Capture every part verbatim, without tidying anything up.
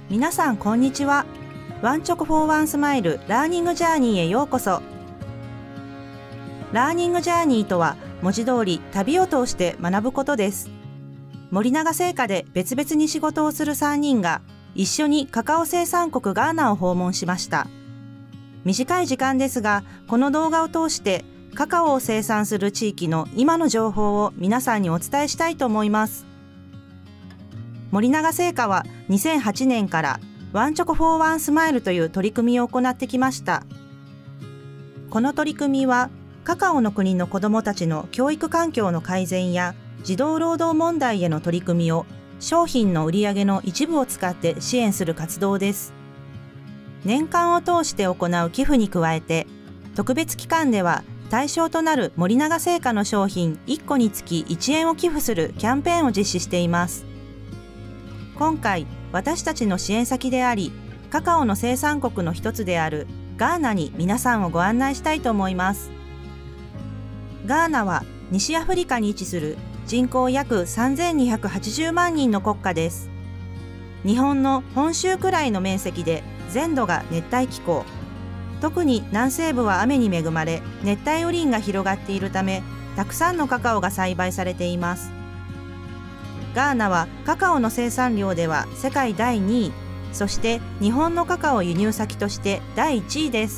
皆さんこんにちは。ワンチョコフォーワンスマイルラーニングジャーニーへようこそ。ラーニングジャーニーとは文字通り旅を通して学ぶことです。森永製菓で別々に仕事をするさんにんが一緒にカカオ生産国ガーナを訪問しました。短い時間ですが、この動画を通してカカオを生産する地域の今の情報を皆さんにお伝えしたいと思います。森永製菓はにせんはちねんからワンチョコフォーワンスマイルという取り組みを行ってきました。この取り組みはカカオの国の子どもたちの教育環境の改善や児童労働問題への取り組みを商品の売り上げの一部を使って支援する活動です。年間を通して行う寄付に加えて、特別期間では対象となる森永製菓の商品いっこにつきいちえんを寄付するキャンペーンを実施しています。今回、私たちの支援先であり、カカオの生産国の一つであるガーナに皆さんをご案内したいと思います。ガーナは西アフリカに位置する人口約さんぜんにひゃくはちじゅうまんにんの国家です。日本の本州くらいの面積で全土が熱帯気候。特に南西部は雨に恵まれ、熱帯雨林が広がっているため、たくさんのカカオが栽培されています。ガーナはカカオの生産量では世界だいにい、そして日本のカカオ輸入先としてだいいちいです。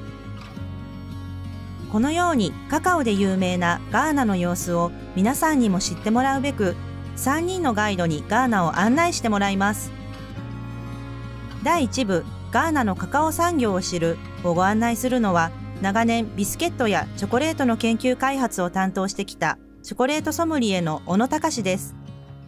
このようにカカオで有名なガーナの様子を皆さんにも知ってもらうべく、さんにんのガイドにガーナを案内してもらいます。だいいち部、ガーナのカカオ産業を知るをご案内するのは、長年ビスケットやチョコレートの研究開発を担当してきたチョコレートソムリエの小野隆です。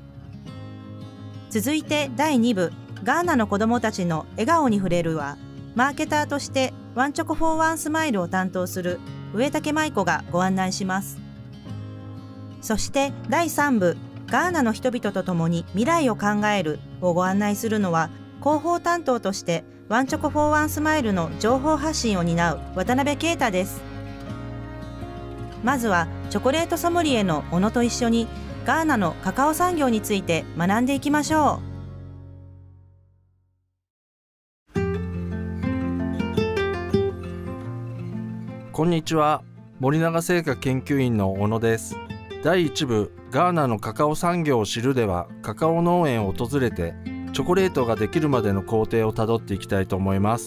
続いてだいに部、ガーナの子どもたちの笑顔に触れるは、マーケターとしてワンチョコフォーワンスマイルを担当する上竹舞子がご案内します。そしてだいさん部、ガーナの人々と共に未来を考えるをご案内するのは、広報担当としてワンチョコフォーワンスマイルの情報発信を担う渡辺啓太です。まずはチョコレートソムリエの小野と一緒にガーナのカカオ産業について学んでいきましょう。 こんにちは。森永製菓研究員の小野です。だいいち部、ガーナのカカオ産業を知るでは、カカオ農園を訪れてチョコレートができるまでの工程をたどっていきたいと思います。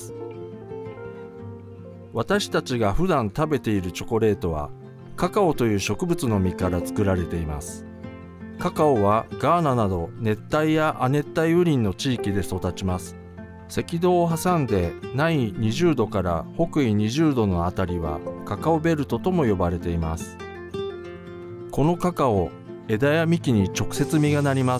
私たちが普段食べているチョコレートはカカオという植物の実から作られています。カカオはガーナなど熱帯や亜熱帯雨林の地域で育ちます。赤道を挟んで南緯にじゅうどから北緯にじゅうどのあたりはカカオベルトとも呼ばれています。このカカオ、枝や幹に直接実がなります。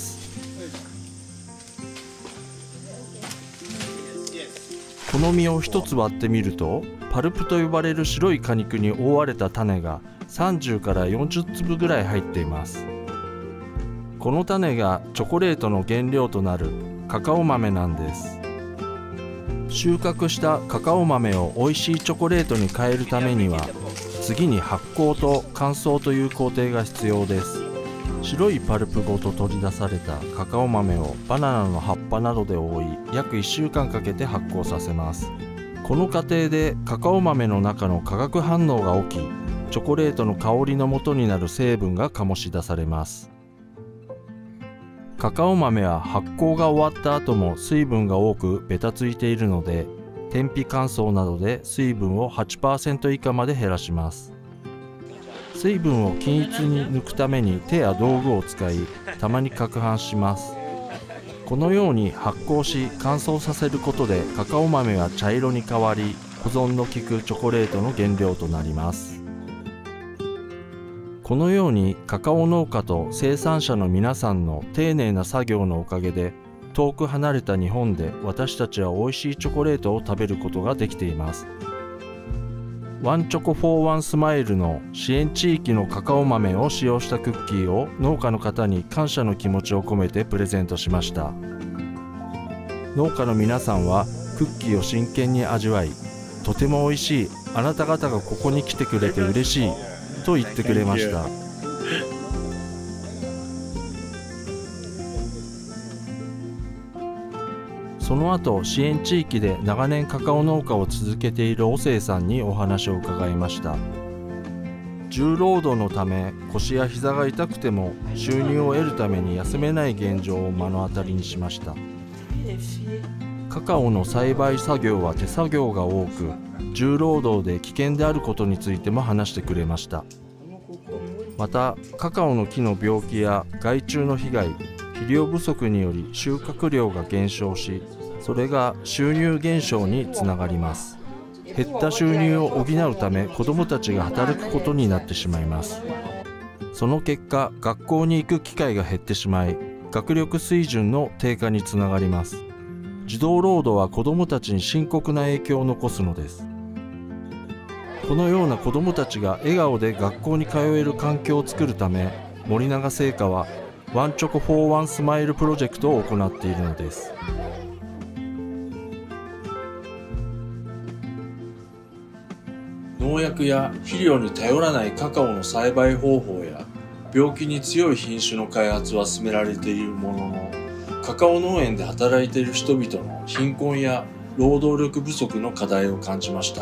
この実を一つ割ってみると、パルプと呼ばれる白い果肉に覆われた種がさんじゅうからよんじゅうつぶぐらい入っています。この種がチョコレートの原料となるカカオ豆なんです。収穫したカカオ豆を美味しいチョコレートに変えるためには、次に発酵と乾燥という工程が必要です。白いパルプごと取り出されたカカオ豆をバナナの葉っぱなどで覆い、約いっしゅうかんかけて発酵させます。この過程でカカオ豆の中の化学反応が起き、チョコレートの香りの元になる成分が醸し出されます。カカオ豆は発酵が終わった後も水分が多くべたついているので、天日乾燥などで水分を はちパーセント 以下まで減らします。水分を均一に抜くために手や道具を使い、たまに攪拌します。このように発酵し乾燥させることでカカオ豆は茶色に変わり、保存の利くチョコレートの原料となります。このようにカカオ農家と生産者の皆さんの丁寧な作業のおかげで、遠く離れた日本で私たちは美味しいチョコレートを食べることができています。ワンチョコフォーワンスマイルの支援地域のカカオ豆を使用したクッキーを農家の方に感謝の気持ちを込めてプレゼントしました。農家の皆さんはクッキーを真剣に味わい、とても美味しい、あなた方がここに来てくれて嬉しいと言ってくれました。そその後、支援地域で長年カカオ農家を続けているオセイさんにお話を伺いました。重労働のため腰や膝が痛くても収入を得るために休めない現状を目の当たりにしました。カカオの栽培作業は手作業が多く、重労働で危険であることについても話してくれました。また、カカオの木の病気や害虫の被害、肥料不足により収穫量が減少し、それが収入減少につながります。減った収入を補うため子どもたちが働くことになってしまいます。その結果、学校に行く機会が減ってしまい、学力水準の低下につながります。児童労働は子どもたちに深刻な影響を残すのです。このような子どもたちが笑顔で学校に通える環境を作るため、森永製菓はワンチョコフォーワンスマイルプロジェクトを行っているのです。農薬や肥料に頼らないカカオの栽培方法や病気に強い品種の開発は進められているものの、カカオ農園で働いている人々の貧困や労働力不足の課題を感じました。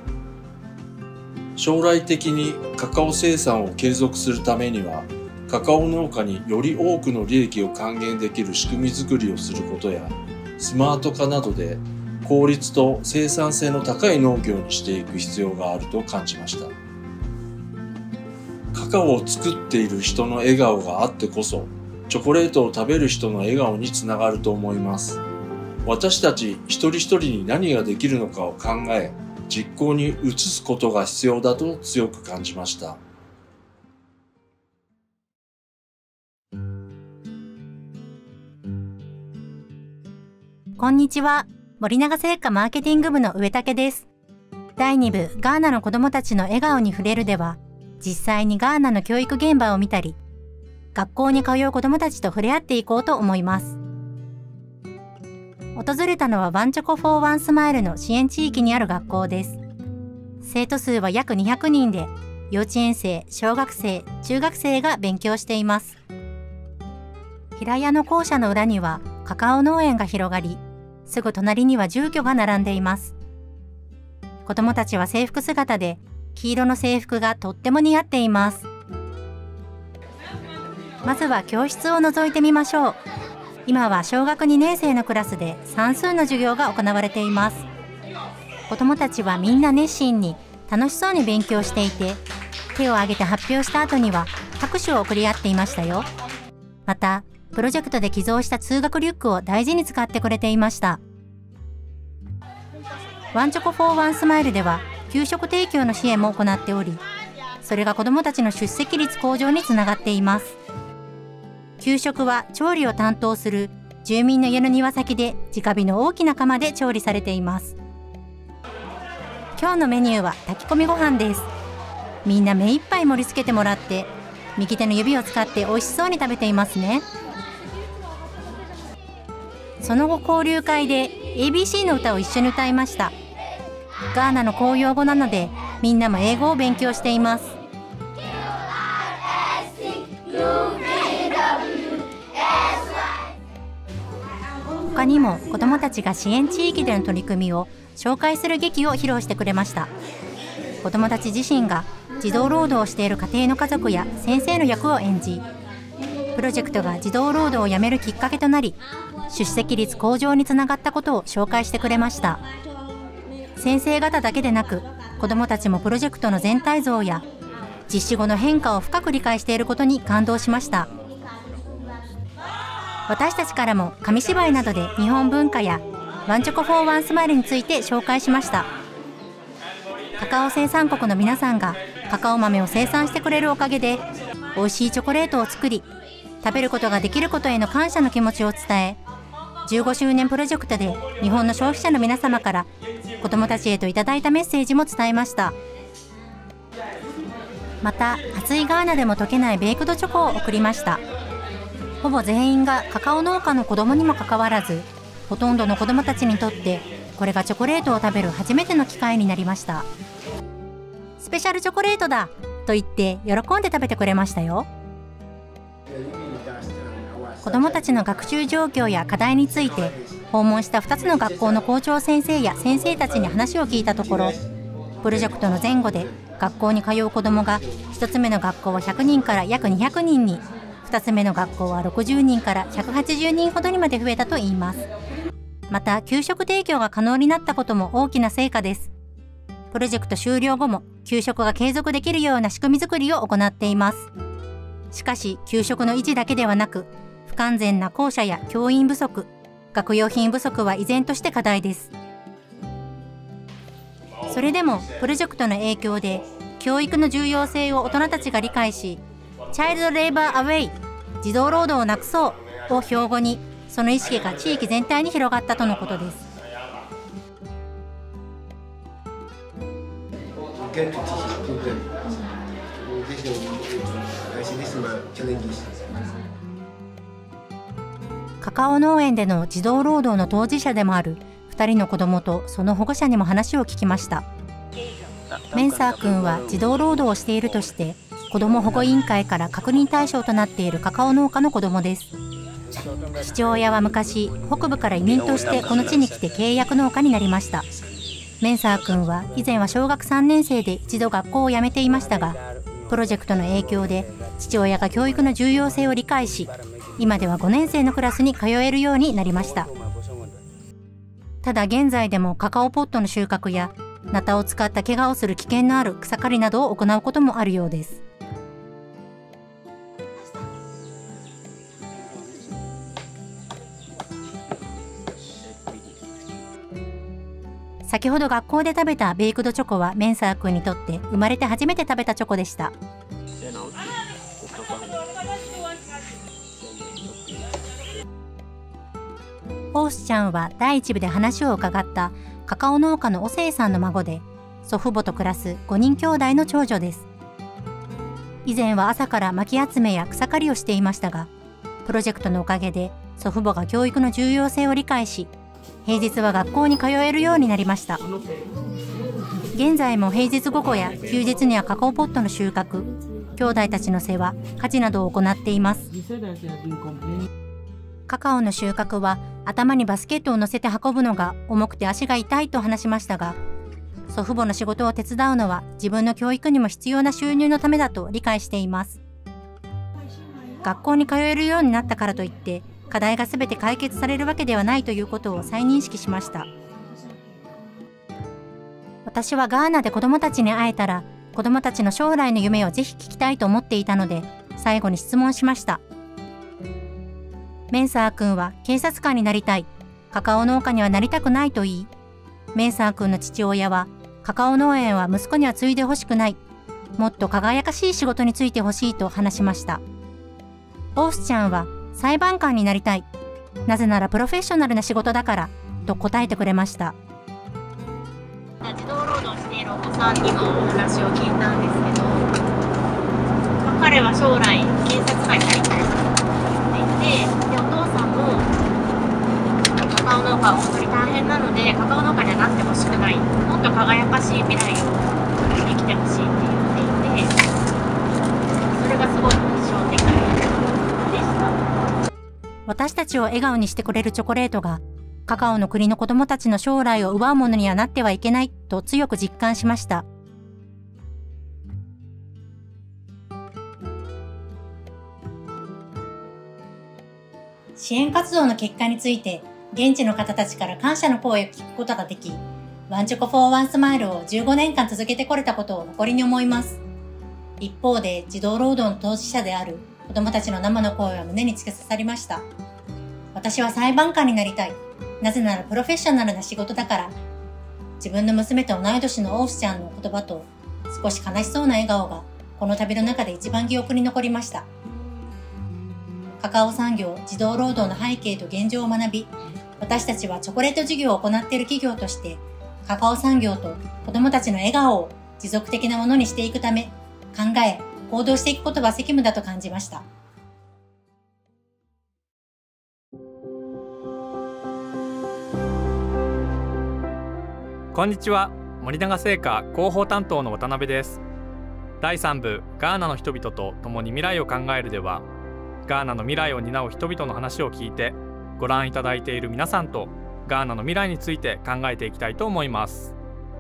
将来的にカカオ生産を継続するためには、カカオ農家により多くの利益を還元できる仕組み作りをすることや、スマート化などで効率と生産性の高い農業にしていく必要があると感じました。カカオを作っている人の笑顔があってこそ、チョコレートを食べる人の笑顔につながると思います。私たち一人一人に何ができるのかを考え、実行に移すことが必要だと強く感じました。 こんにちは。森永製菓マーケティング部の植竹です。だいに部ガーナの子どもたちの笑顔に触れるでは、実際にガーナの教育現場を見たり、学校に通う子どもたちと触れ合っていこうと思います。訪れたのはワンチョコフォーワンスマイルの支援地域にある学校です。生徒数は約にひゃくにんで、幼稚園生、小学生、中学生が勉強しています。平屋の校舎の裏にはカカオ農園が広がり、すぐ隣には住居が並んでいます。子どもたちは制服姿で、黄色の制服がとっても似合っています。まずは教室を覗いてみましょう。今は小学にねん生のクラスで算数の授業が行われています。子どもたちはみんな熱心に楽しそうに勉強していて、手を挙げて発表した後には拍手を送り合っていましたよ。また、プロジェクトで寄贈した通学リュックを大事に使ってくれていました。ワンチョコフォーワンスマイルでは給食提供の支援も行っており、それが子どもたちの出席率向上につながっています。給食は調理を担当する住民の家の庭先で直火の大きな釜で調理されています。今日のメニューは炊き込みご飯です。みんな目いっぱい盛り付けてもらって、右手の指を使って美味しそうに食べていますね。その後交流会で エービーシー の歌を一緒に歌いました。ガーナの公用語なのでみんなも英語を勉強しています。他にも子どもたちが支援地域での取り組みを紹介する劇を披露してくれました。子どもたち自身が児童労働をしている家庭の家族や先生の役を演じ、プロジェクトが児童労働をやめるきっかけとなり、出席率向上につながったことを紹介してくれました。先生方だけでなく、子どもたちもプロジェクトの全体像や実施後の変化を深く理解していることに感動しました。私たちからも紙芝居などで日本文化やワンチョコフォーワンスマイルについて紹介しました。カカオ生産国の皆さんがカカオ豆を生産してくれるおかげで、美味しいチョコレートを作り、食べることができることへの感謝の気持ちを伝え、じゅうごしゅうねんプロジェクトで日本の消費者の皆様から子どもたちへといただいたメッセージも伝えました。また、暑いガーナでも溶けないベイクドチョコを送りました。ほぼ全員がカカオ農家の子どもにもかかわらず、ほとんどの子どもたちにとってこれがチョコレートを食べる初めての機会になりました。スペシャルチョコレートだと言って喜んで食べてくれましたよ。子どもたちの学習状況や課題について訪問したふたつの学校の校長先生や先生たちに話を聞いたところ、プロジェクトの前後で学校に通う子どもがひとつめの学校はひゃくにんから約にひゃくにんに、ふたつめの学校はろくじゅうにんからひゃくはちじゅうにんほどにまで増えたといいます。また給食提供が可能になったことも大きな成果です。プロジェクト終了後も給食が継続できるような仕組み作りを行っています。しかし給食の維持だけではなく、不完全な校舎や教員不足、学用品不足は依然として課題です。それでもプロジェクトの影響で教育の重要性を大人たちが理解し、チャイルドレイバーアウェイ、児童労働をなくそうを標語に、その意識が地域全体に広がったとのことです。カカオ農園での児童労働の当事者でもあるふたりの子どもとその保護者にも話を聞きました。メンサー君は児童労働をしているとして子ども保護委員会から確認対象となっているカカオ農家の子どもです。父親は昔北部から移民としてこの地に来て契約農家になりました。メンサー君は以前は小学さんねん生で一度学校を辞めていましたが、プロジェクトの影響で父親が教育の重要性を理解し、今ではごねん生のクラスに通えるようになりました。ただ現在でもカカオポットの収穫やナタを使った怪我をする危険のある草刈りなどを行うこともあるようです。先ほど学校で食べたベイクドチョコはメンサー君にとって生まれて初めて食べたチョコでした。オースちゃんは第一部で話を伺ったカカオ農家のオセイさんの孫で、祖父母と暮らすごにん兄弟の長女です。以前は朝から薪集めや草刈りをしていましたが、プロジェクトのおかげで祖父母が教育の重要性を理解し、平日は学校に通えるようになりました。現在も平日午後や休日にはカカオポットの収穫、兄弟たちの世話、家事などを行っています。カカオの収穫は頭にバスケットを乗せて運ぶのが重くて足が痛いと話しましたが、祖父母の仕事を手伝うのは自分の教育にも必要な収入のためだと理解しています。学校に通えるようになったからといって課題がすべて解決されるわけではないということを再認識しました。私はガーナで子どもたちに会えたら、子どもたちの将来の夢をぜひ聞きたいと思っていたので、最後に質問しました。メンサー君は警察官になりたい、カカオ農家にはなりたくないと言い、メンサー君の父親は、カカオ農園は息子には継いでほしくない、もっと輝かしい仕事に就いてほしいと話しました。オースちゃんは、裁判官になりたい。なぜならプロフェッショナルな仕事だから、と答えてくれました。 児童労働しているお子さんにもお話を聞いたんですけど、彼は将来警察官になりたいと言っていて、でお父さんもカカオ農家は本当に大変なのでカカオ農家にはなってほしくない、もっと輝かしい未来を生きてほしいって言っていて、それがすごい印象的でした。 私たちを笑顔にしてくれるチョコレートがカカオの国の子どもたちの将来を奪うものにはなってはいけないと強く実感しました。支援活動の結果について現地の方たちから感謝の声を聞くことができ、ワンチョコフォーワンスマイルをじゅうごねんかん続けてこれたことを誇りに思います。一方で児童労働の当事者である子どもたちの生の声は胸に突き刺さりました。私は裁判官になりたい。なぜならプロフェッショナルな仕事だから。自分の娘と同い年のオースちゃんの言葉と少し悲しそうな笑顔がこの旅の中で一番記憶に残りました。カカオ産業、児童労働の背景と現状を学び、私たちはチョコレート事業を行っている企業としてカカオ産業と子どもたちの笑顔を持続的なものにしていくため、考え、行動していくことは責務だと感じました。 こんにちは、森永製菓広報担当の渡辺です。だいさん部ガーナの人々と共に未来を考えるでは、ガーナの未来を担う人々の話を聞いて、ご覧いただいている皆さんとガーナの未来について考えていきたいと思います。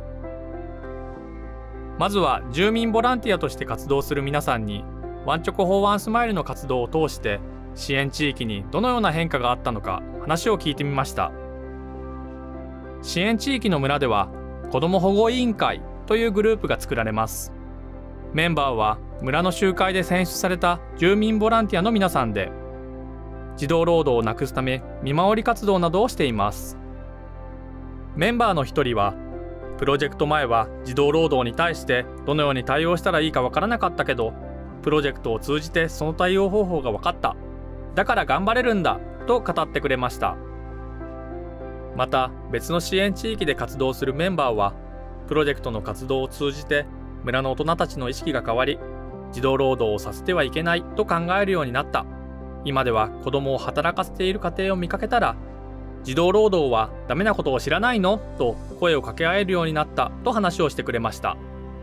まずは住民ボランティアとして活動する皆さんにワンチョコフォーワンスマイルの活動を通して支援地域にどのような変化があったのか話を聞いてみました。支援地域の村では子ども保護委員会というグループが作られます。メンバーは村の集会で選出された住民ボランティアの皆さんで、児童労働をなくすため見守り活動などをしています。メンバーの一人は、プロジェクト前は児童労働に対してどのように対応したらいいかわからなかったけど、プロジェクトを通じてその対応方法が分かった。だから頑張れるんだと語ってくれました。また別の支援地域で活動するメンバーは、プロジェクトの活動を通じて村の大人たちの意識が変わり、児童労働をさせてはいけないと考えるようになった。今では子供を働かせている家庭を見かけたら、児童労働はダメなことを知らないのと声を掛け合えるようになったと話をしてくれました。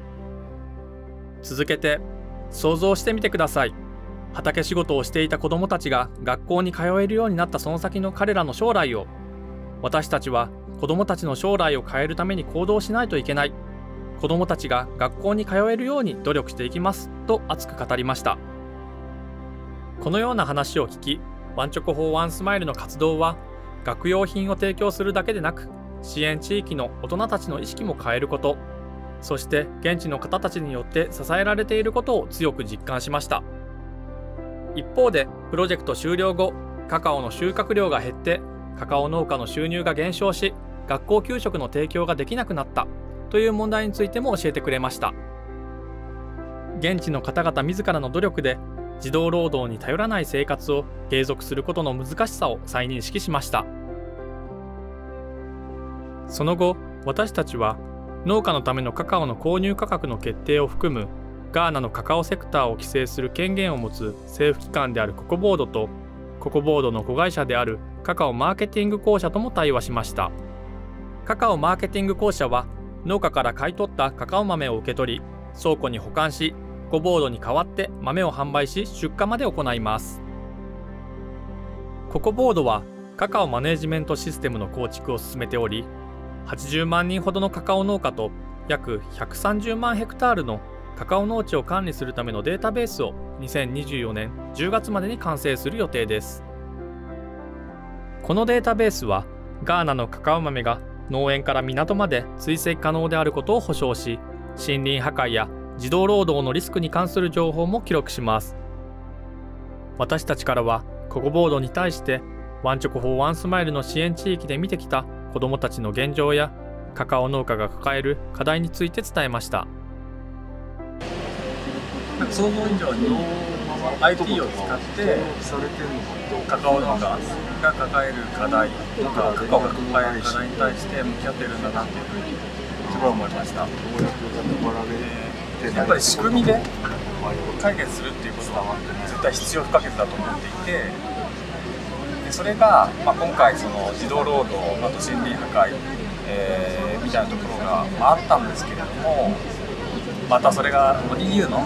続けて、想像してみてください。畑仕事をしていた子どもたちが学校に通えるようになったその先の彼らの将来を、私たちは子どもたちの将来を変えるために行動しないといけない。子どもたちが学校に通えるように努力していきますと熱く語りました。このような話を聞き、ワンチョコフォーワンスマイルの活動は学用品を提供するだけでなく、支援地域の大人たちの意識も変えること、そして現地の方たちによって支えられていることを強く実感しました。一方でプロジェクト終了後、カカオの収穫量が減ってカカオ農家の収入が減少し、学校給食の提供ができなくなったという問題についても教えてくれました。現地の方々自らの努力で児童労働に頼らない生活を継続することの難しさを再認識しました。その後、私たちは農家のためのカカオの購入価格の決定を含むガーナのカカオセクターを規制する権限を持つ政府機関であるココボードと、ココボードの子会社であるカカオマーケティング公社とも対話しました。カカオマーケティング公社は農家から買い取ったカカオ豆を受け取り、倉庫に保管し、ココボードに代わって豆を販売し出荷まで行います。ココボードはカカオマネジメントシステムの構築を進めており、はちじゅうまんにんほどのカカオ農家と約ひゃくさんじゅうまんヘクタールのカカオ農地を管理するためのデータベースをにせんにじゅうよねんじゅうがつまでに完成する予定です。このデータベースはガーナのカカオ豆が農園から港まで追跡可能であることを保証し、森林破壊や児童労働のリスクに関する情報も記録します。私たちからはココボードに対してワンチョコフォーワンスマイルの支援地域で見てきた子どもたちの現状やカカオ農家が抱える課題について伝えました。 想像以上に アイティー を使ってカカオ農家が抱える課題とかカカオが抱える課題に対して向き合っているんだなっていうふうにすごい思いました。やっぱり仕組みで解決するっていうことは絶対必要不可欠だと思っていて、でそれが、まあ、今回その児童労働、あと森林破壊、えー、みたいなところが、まあ、あったんですけれども、またそれが イーユー の、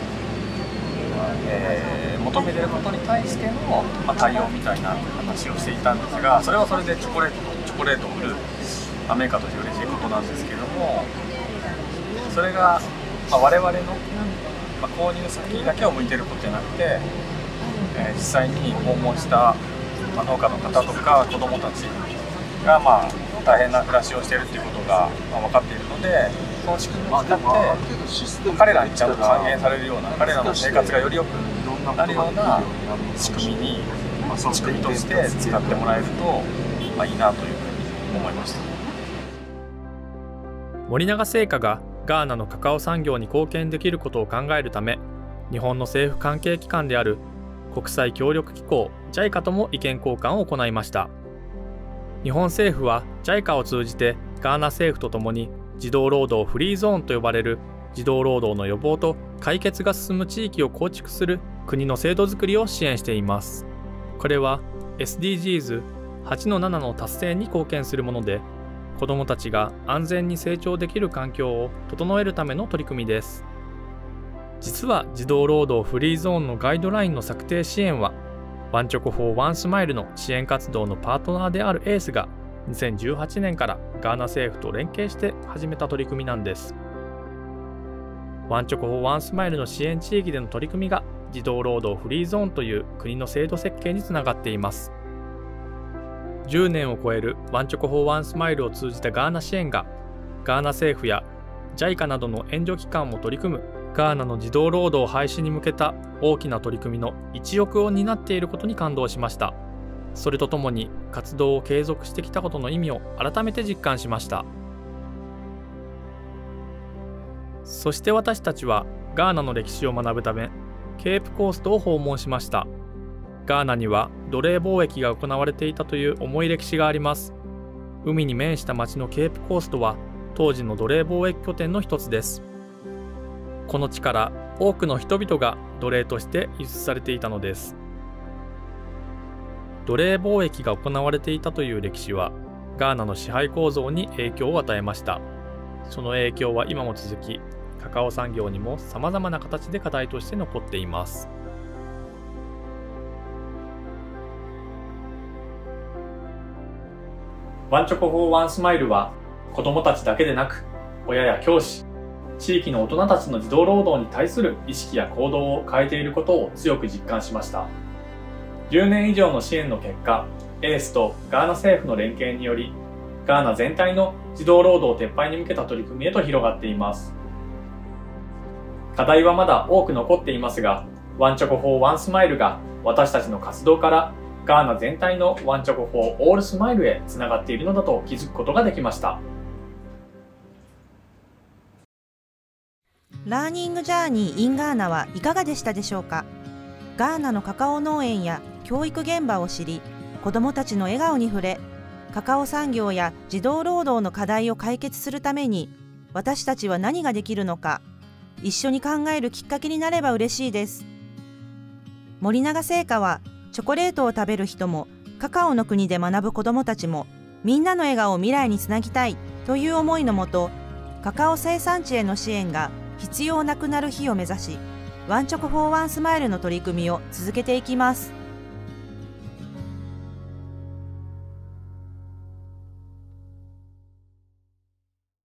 えー、求めていることに対しての、まあ、対応みたいな話をしていたんですが、それはそれでチョコレートチョコレートを売るメーカーとして嬉しいことなんですけれども、それが、まあ、我々の、まあ、購入先だけを向いていることじゃなくて、えー、実際に訪問した、まあ、農家の方とか子どもたちが、まあ、大変な暮らしをしているということが、まあ、分かっているので、その仕組みを使って彼らにちゃんと還元されるような、彼らの生活がより良くなるような仕組みに、まあ、仕組みとして使ってもらえると、まあ、いいなというふうに思いました。 森永製菓がガーナのカカオ産業に貢献できることを考えるため、日本の政府関係機関である国際協力機構 ジャイカ とも意見交換を行いました。日本政府は ジャイカ を通じてガーナ政府とともに児童労働フリーゾーンと呼ばれる児童労働の予防と解決が進む地域を構築する国の制度づくりを支援しています。これは エスディージーズはちのなな の達成に貢献するもので、子どもたちが安全に成長できる環境を整えるための取り組みです。実は児童労働フリーゾーンのガイドラインの策定支援は、ワンチョコフォーワンスマイルの支援活動のパートナーであるエースがにせんじゅうはちねんからガーナ政府と連携して始めた取り組みなんです。ワンチョコフォーワンスマイルの支援地域での取り組みが児童労働フリーゾーンという国の制度設計につながっています。じゅうねんを超えるワンチョコフォーワンスマイルを通じたガーナ支援がガーナ政府や ジャイカ などの援助機関も取り組むガーナの児童労働廃止に向けた大きな取り組みの一翼を担っていることに感動しました。それとともに活動を継続してきたことの意味を改めて実感しました。そして私たちはガーナの歴史を学ぶためケープコーストを訪問しました。ガーナには奴隷貿易が行われていたという重い歴史があります。海に面した町のケープコーストは当時の奴隷貿易拠点の一つです。この地から多くの人々が奴隷として輸出されていたのです。奴隷貿易が行われていたという歴史はガーナの支配構造に影響を与えました。その影響は今も続き、カカオ産業にもさまざまな形で課題として残っています。ワンチョコフォーワンスマイルは子どもたちだけでなく親や教師、地域の大人たちの児童労働に対する意識や行動を変えていることを強く実感しました。じゅうねん以上の支援の結果、エースとガーナ政府の連携によりガーナ全体の児童労働撤廃に向けた取り組みへと広がっています。課題はまだ多く残っていますが、ワンチョコフォーワンスマイルが私たちの活動からガーナ全体のワンチョコフォーオールスマイルへつながっているのだと気づくことができました。 ラーニングジャーニー in ガーナはいかがでしたでしょうか。ガーナのカカオ農園や教育現場を知り、子どもたちの笑顔に触れ、カカオ産業や児童労働の課題を解決するために私たちは何ができるのか、一緒に考えるきっかけになれば嬉しいです。森永製菓はチョコレートを食べる人もカカオの国で学ぶ子どもたちもみんなの笑顔を未来につなぎたいという思いのもと、カカオ生産地への支援が必要なくなる日を目指し、ワンチョコフォーワンスマイルの取り組みを続けていきます。